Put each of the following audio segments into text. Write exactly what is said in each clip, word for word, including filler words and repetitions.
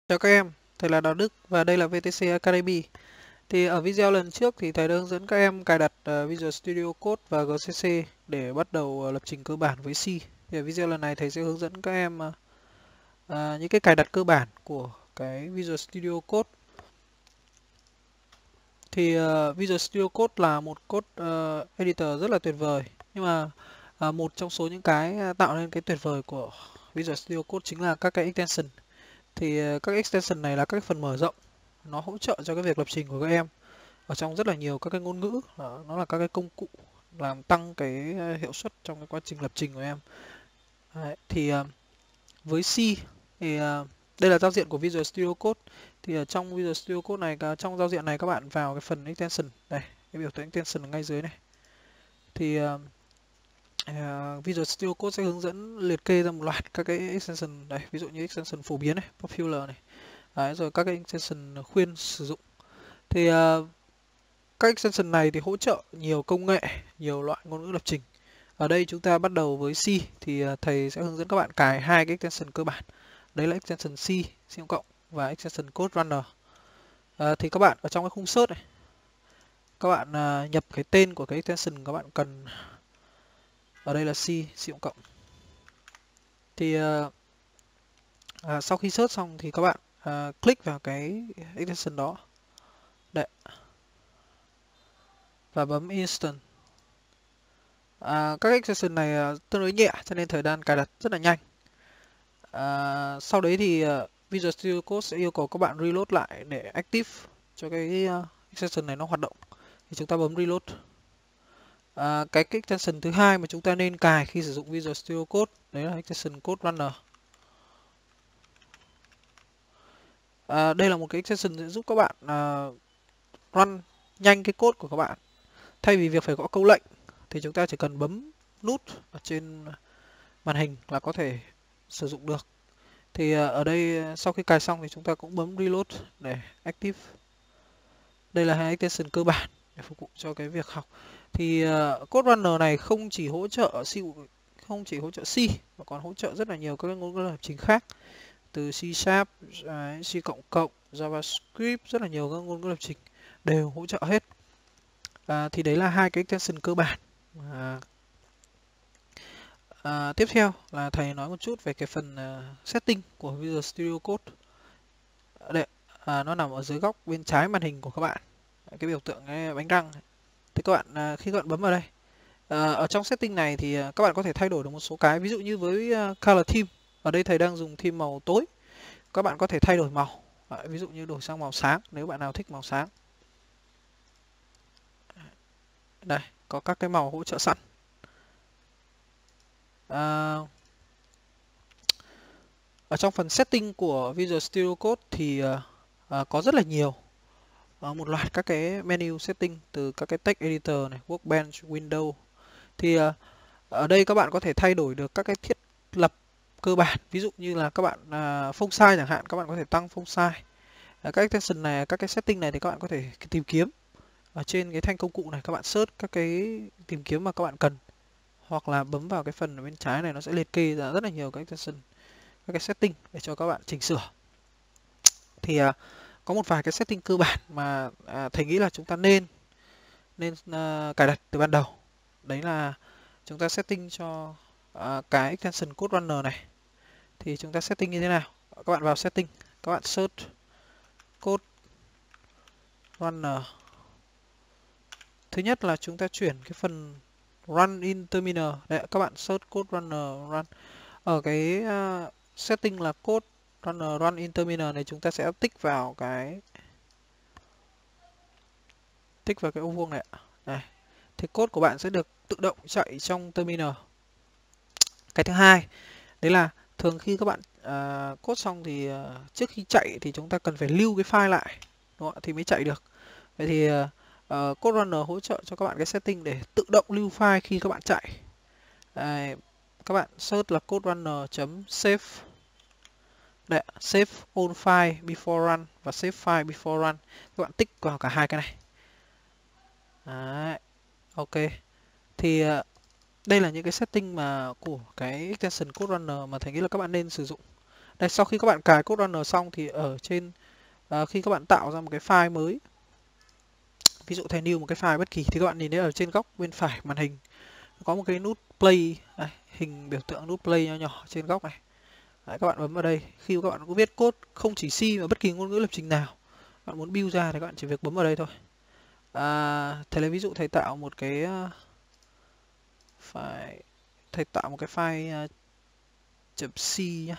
Chào các em, thầy là Đào Đức và đây là vê tê xê Academy. Thì ở video lần trước thì thầy đã hướng dẫn các em cài đặt uh, Visual Studio Code và giê xê xê để bắt đầu uh, lập trình cơ bản với C. Thì ở video lần này thầy sẽ hướng dẫn các em uh, uh, những cái cài đặt cơ bản của cái Visual Studio Code. Thì uh, Visual Studio Code là một code uh, editor rất là tuyệt vời. Nhưng mà uh, một trong số những cái tạo nên cái tuyệt vời của Visual Studio Code chính là các cái extension. Thì các extension này là các phần mở rộng, nó hỗ trợ cho cái việc lập trình của các em ở trong rất là nhiều các cái ngôn ngữ. Nó là các cái công cụ làm tăng cái hiệu suất trong cái quá trình lập trình của em. Đấy, thì với C thì đây là giao diện của Visual Studio Code. Thì ở trong Visual Studio Code này, trong giao diện này các bạn vào cái phần extension đây, cái biểu tượng extension ở ngay dưới này. Thì uh, Visual Studio Code sẽ hướng dẫn liệt kê ra một loạt các cái extension đây, ví dụ như extension phổ biến này, popular này. Đấy, rồi các cái extension khuyên sử dụng. Thì uh, các extension này thì hỗ trợ nhiều công nghệ, nhiều loại ngôn ngữ lập trình. Ở đây chúng ta bắt đầu với C. Thì uh, thầy sẽ hướng dẫn các bạn cài hai cái extension cơ bản. Đấy là extension C, C cộng và extension Code Runner. Uh, thì các bạn ở trong cái khung search này, các bạn uh, nhập cái tên của cái extension các bạn cần. Ở đây là C, C cộng. Thì uh, uh, sau khi search xong thì các bạn uh, click vào cái extension đó. Đấy. Và bấm Instant. À, các extension này uh, tương đối nhẹ cho nên thời gian cài đặt rất là nhanh. À, sau đấy thì uh, Visual Studio Code sẽ yêu cầu các bạn reload lại để active cho cái uh, extension này nó hoạt động. Thì chúng ta bấm reload. À, cái, cái extension thứ hai mà chúng ta nên cài khi sử dụng Visual Studio Code đấy là extension Code Runner. À, đây là một cái extension sẽ giúp các bạn uh, run nhanh cái code của các bạn. Thay vì việc phải gõ câu lệnh thì chúng ta chỉ cần bấm nút ở trên màn hình là có thể sử dụng được. Thì ở đây sau khi cài xong thì chúng ta cũng bấm reload để active. Đây là hai extension cơ bản để phục vụ cho cái việc học. Thì uh, Code Runner này không chỉ hỗ trợ C, không chỉ hỗ trợ C mà còn hỗ trợ rất là nhiều các ngôn ngữ lập trình khác, từ C Sharp, C cộng cộng, JavaScript, rất là nhiều các ngôn ngữ lập trình đều hỗ trợ hết. À, thì đấy là hai cái extension cơ bản. À, à, tiếp theo là thầy nói một chút về cái phần uh, setting của Visual Studio Code. Đây, à, nó nằm ở dưới góc bên trái màn hình của các bạn, cái biểu tượng cái bánh răng. Thì các bạn à, khi các bạn bấm vào đây, à, ở trong setting này thì các bạn có thể thay đổi được một số cái. Ví dụ như với uh, color theme, ở đây thầy đang dùng theme màu tối, các bạn có thể thay đổi màu. À, ví dụ như đổi sang màu sáng nếu bạn nào thích màu sáng. Đây, có các cái màu hỗ trợ sẵn. À, ở trong phần setting của Visual Studio Code thì à, có rất là nhiều, à, một loạt các cái menu setting, từ các cái text editor này, workbench, window. Thì à, ở đây các bạn có thể thay đổi được các cái thiết lập cơ bản. Ví dụ như là các bạn à, font size chẳng hạn, các bạn có thể tăng font size. À, các extension này, các cái setting này thì các bạn có thể tìm kiếm ở trên cái thanh công cụ này, các bạn search các cái tìm kiếm mà các bạn cần, hoặc là bấm vào cái phần ở bên trái này, nó sẽ liệt kê ra rất là nhiều các extension, các cái setting để cho các bạn chỉnh sửa. Thì à, có một vài cái setting cơ bản mà à, thầy nghĩ là chúng ta nên nên à, cài đặt từ ban đầu. Đấy là chúng ta setting cho à, cái extension Code Runner này. Thì chúng ta setting như thế nào? Các bạn vào setting, các bạn search Code Runner. Thứ nhất là chúng ta chuyển cái phần Run in Terminal. Đấy, các bạn search Code Runner Run. Ở cái uh, setting là Code Runner Run in Terminal này, chúng ta sẽ tích vào cái tích vào cái ô vuông này. Đây. Thì code của bạn sẽ được tự động chạy trong terminal. Cái thứ hai, đấy là thường khi các bạn uh, code xong thì uh, trước khi chạy thì chúng ta cần phải lưu cái file lại, đúng không? Thì mới chạy được. Vậy thì uh, uh, Code Runner hỗ trợ cho các bạn cái setting để tự động lưu file khi các bạn chạy. Uh, các bạn search là code runner.save. Đấy, save all file before run và save file before run. Các bạn tích vào cả hai cái này. Đấy. Ok. Thì uh, đây là những cái setting mà của cái extension Code Runner mà thầy nghĩ là các bạn nên sử dụng. Đây, sau khi các bạn cài Code Runner xong thì ở trên à, khi các bạn tạo ra một cái file mới, ví dụ thầy new một cái file bất kỳ, thì các bạn nhìn thấy ở trên góc bên phải màn hình có một cái nút play, đây, hình biểu tượng nút play nhỏ nhỏ trên góc này. Đấy, các bạn bấm vào đây. Khi các bạn có viết code không chỉ C mà bất kỳ ngôn ngữ lập trình nào bạn muốn build ra thì các bạn chỉ việc bấm vào đây thôi. À, thầy lấy ví dụ thầy tạo một cái uh, file, thầy tạo một cái file uh, chấm C nhá.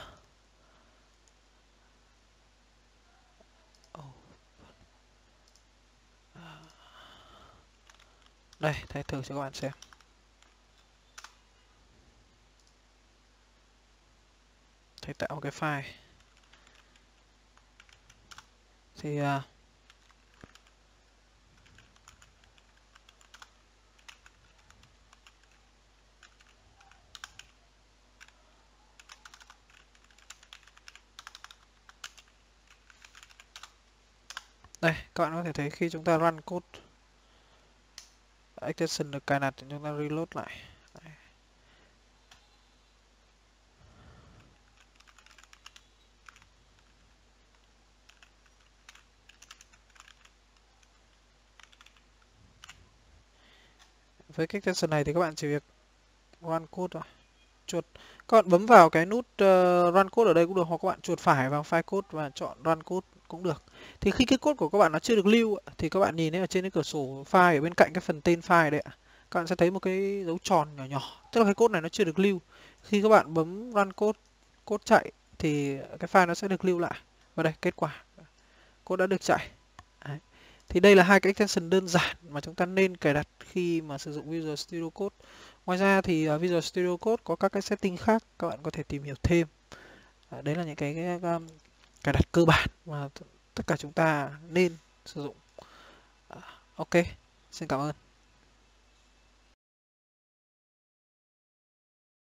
Đây, thầy thử cho các bạn xem. Thầy tạo một cái file thì uh, đây, các bạn có thể thấy khi chúng ta run code, extension được cài đặt thì chúng ta reload lại. Đấy. Với cái extension này thì các bạn chỉ việc run code thôi. Chuột, các bạn bấm vào cái nút uh, run code ở đây cũng được, hoặc các bạn chuột phải vào file code và chọn run code cũng được. Thì khi cái code của các bạn nó chưa được lưu thì các bạn nhìn thấy ở trên cái cửa sổ file ở bên cạnh cái phần tên file đấy ạ, các bạn sẽ thấy một cái dấu tròn nhỏ nhỏ, tức là cái code này nó chưa được lưu. Khi các bạn bấm run code, code chạy thì cái file nó sẽ được lưu lại. Và đây, kết quả code đã được chạy. Đấy. Thì đây là hai cái extension đơn giản mà chúng ta nên cài đặt khi mà sử dụng Visual Studio Code. Ngoài ra thì uh, Visual Studio Code có các cái setting khác các bạn có thể tìm hiểu thêm. À, đấy là những cái, cái um, cài đặt cơ bản mà tất cả chúng ta nên sử dụng. À, ok, xin cảm ơn.